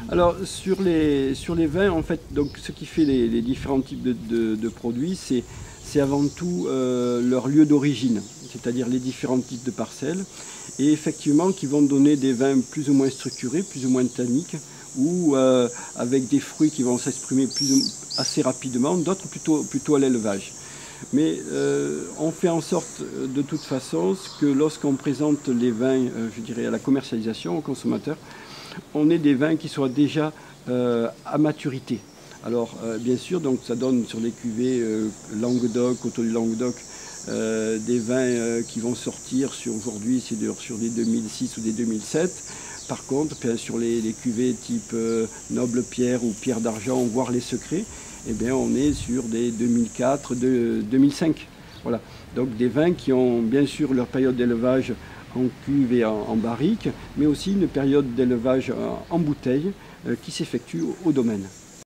Alors sur les vins, en fait, donc ce qui fait les différents types de produits, c'est avant tout leur lieu d'origine, c'est-à-dire les différents types de parcelles, et effectivement qui vont donner des vins plus ou moins structurés, plus ou moins tanniques, ou avec des fruits qui vont s'exprimer assez rapidement, d'autres plutôt à l'élevage. Mais on fait en sorte de toute façon que lorsqu'on présente les vins, je dirais, à la commercialisation, aux consommateurs, on ait des vins qui soient déjà à maturité. Alors bien sûr, donc ça donne sur les cuvées Languedoc, Coteaux du Languedoc, des vins qui vont sortir aujourd'hui, c'est sur des 2006 ou des 2007. Par contre, sur les cuvées type Noble Pierre ou Pierre d'Argent, voire les Secrets, eh bien, on est sur des 2004, 2005. Voilà. Donc des vins qui ont bien sûr leur période d'élevage en cuve et en barrique, mais aussi une période d'élevage en bouteille qui s'effectue au domaine.